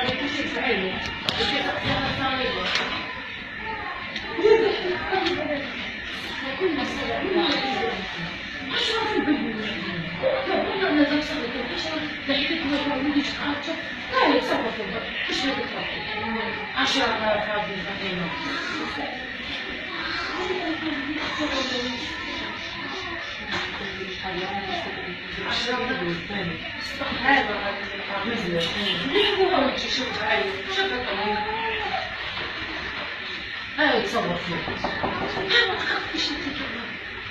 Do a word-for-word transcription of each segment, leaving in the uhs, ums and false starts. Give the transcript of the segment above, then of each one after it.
هاي تصور فيه. ها ما تخافيش انت كمان.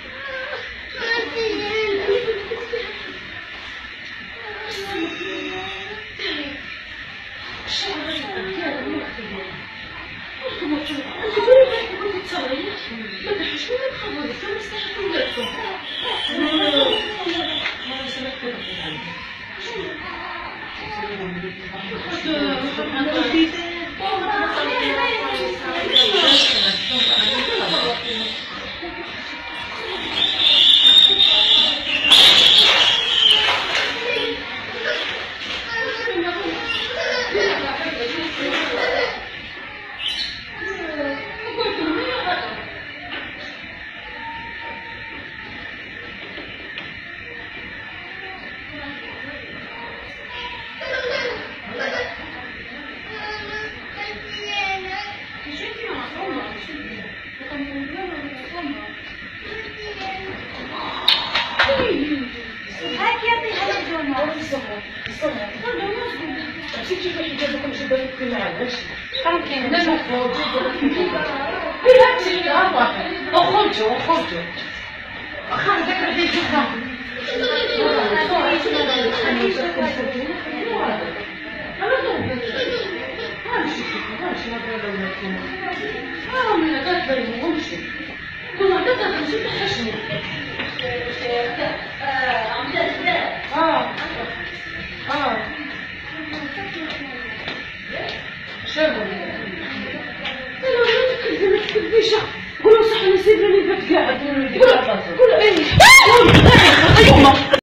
اخرجوا اخرجوا خرجت الحين شوفها اه اه شنو؟ انا ما تكذب ما تكذبيش قولوا صح نسيب لي البيت قاعد قولوا ايه